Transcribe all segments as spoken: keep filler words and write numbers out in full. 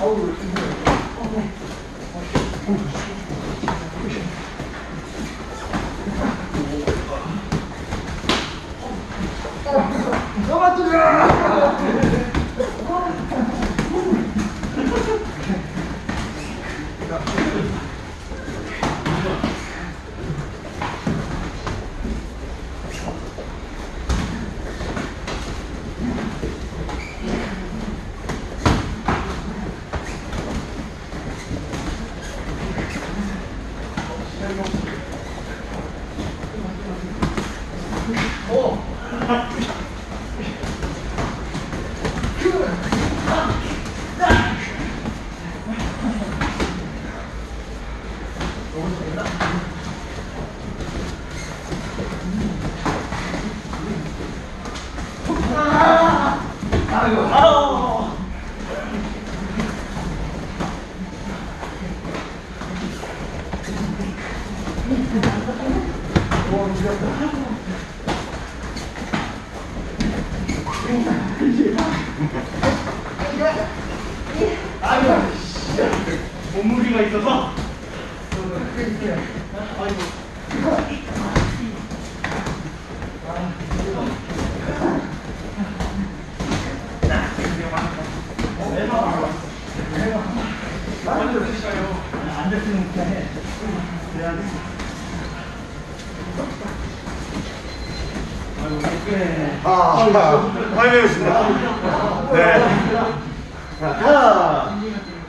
몸무게가 있어서 안 됐으면 그냥 해. 그래야지. 아, 많이 배웠습니다. 네. 하나.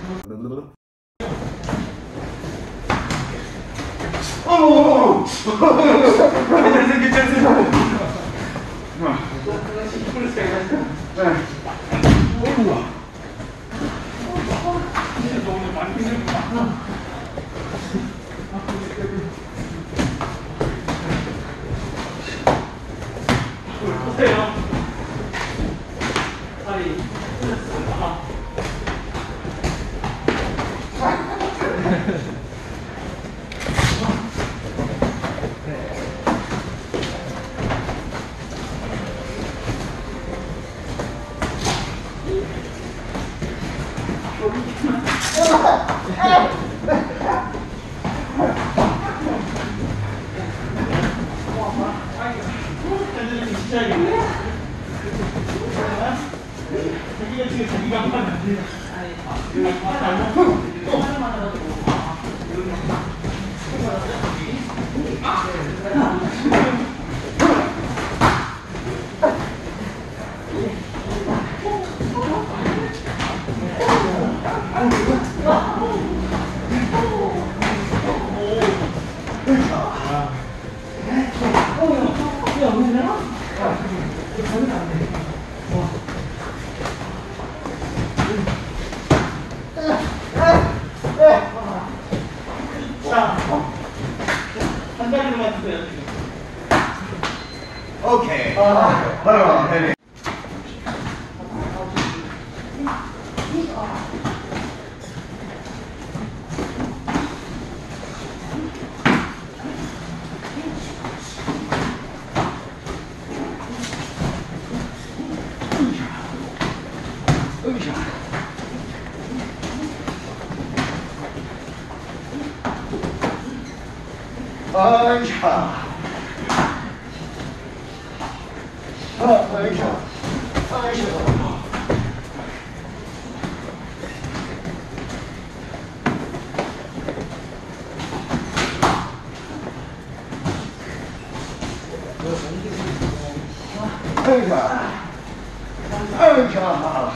어머! 괜찮으세요, 괜찮으세요? 네. 어머. 진짜 오늘 많이 힘들구나. 보세요. 다리 풀렸습니다. 자기가 지금 자기가 하면 안 돼요. 자, 한 다리로만 주세요. 오케이. 바로 네. 아이샤. 아, 아이샤. 아이샤. 아이샤. 아이샤.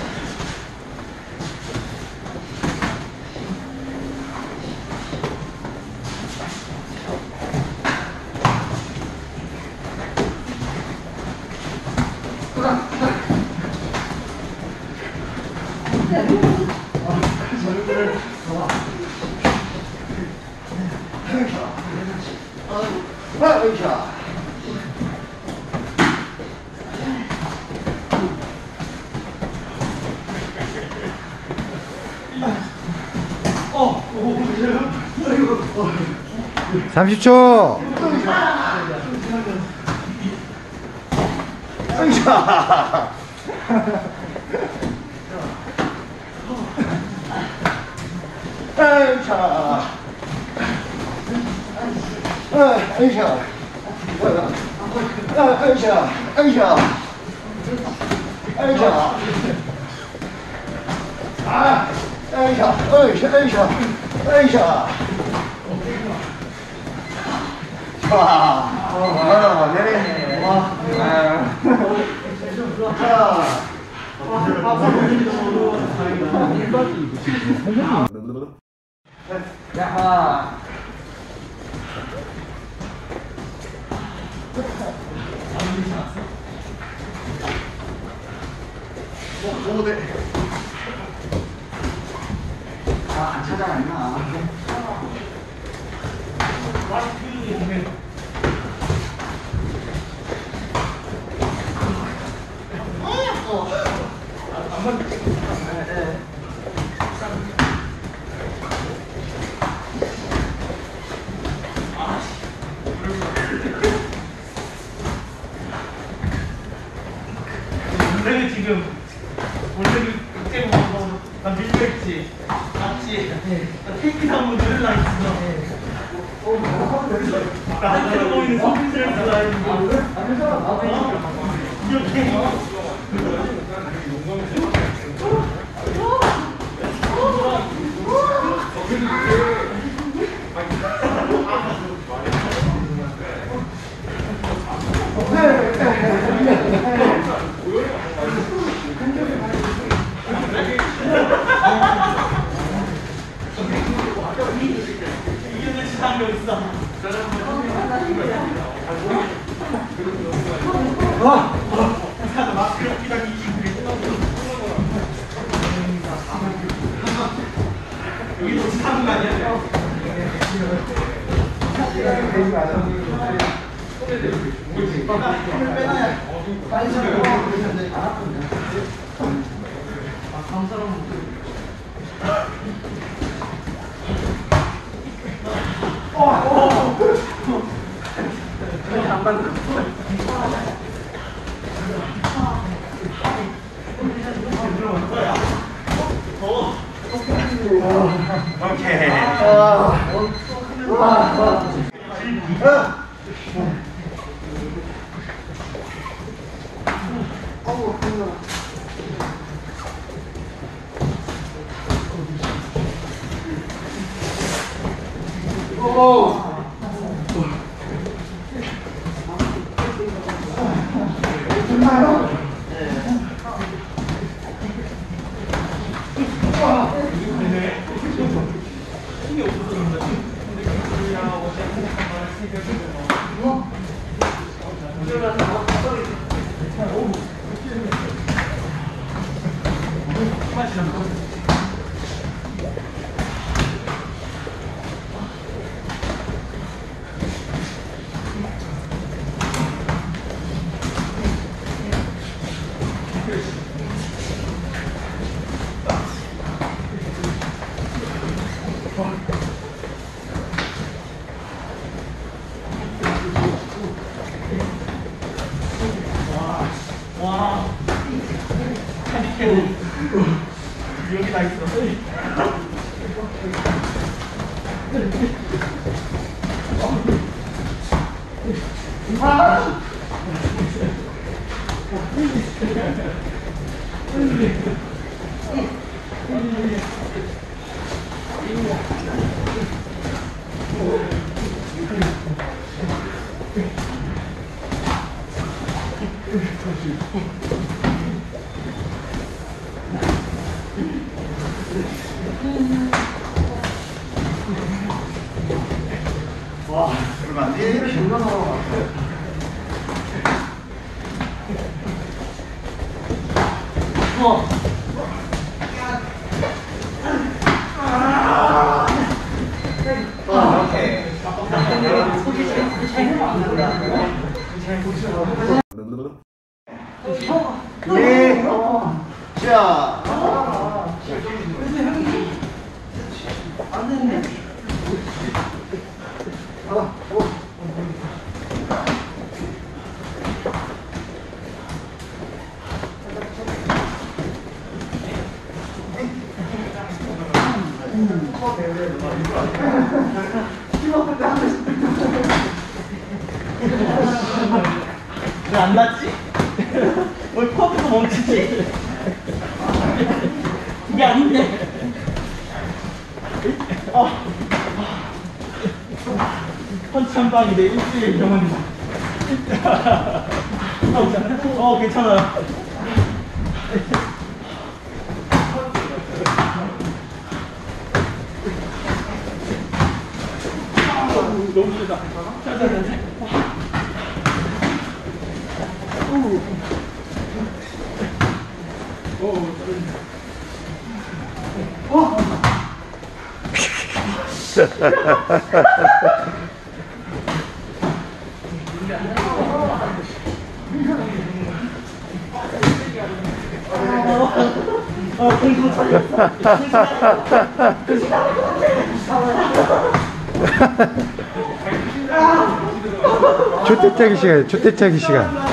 삼십 초. 으쌰. 아이샤. 아이샤. 아이샤. 아이샤. 아이샤. 아, 아이샤. 아이샤. 아이샤. 아이샤. 와, 어, 내리네. 와, 아. 자. 야하. 어, 네. 아, 안 찾아갔나? 원래는 지금 원래는 그때 뭐, 나 밀렸지, 맞지? 나 테이크 한번 누를라 했어. 나한테 보이는 손짓을 하려 했는데. 이렇게. 이거는 지상이 어딨어? 마스크를 끼다 여기 또 지상인 거 아니야? 오케이. 와, 한디캡 여기 다 있어. 아! 와, 그러면 안 돼. 신나. 어. 아, 오케이. 네. 자. 안 되네. 아, 오. 왜 안 났지? 왜 코앞에서 멈추지? 이게 아닌데. 어. 펀치 한 방이 내 일주일 경험이다. 어, 괜찮아? 어, 괜찮아요. 너무 힘들다. 자, 자, 자, 자. 오. 오. 어. 어, 공부 잘했어. 초대짜기 시간, 초대짜기 시간.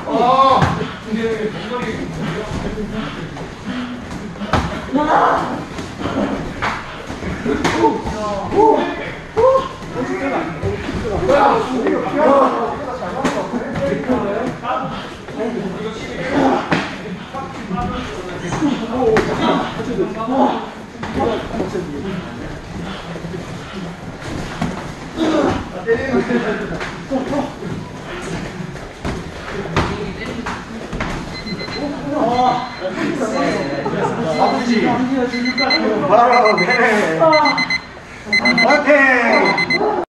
아프지? 바로 해. 화이팅!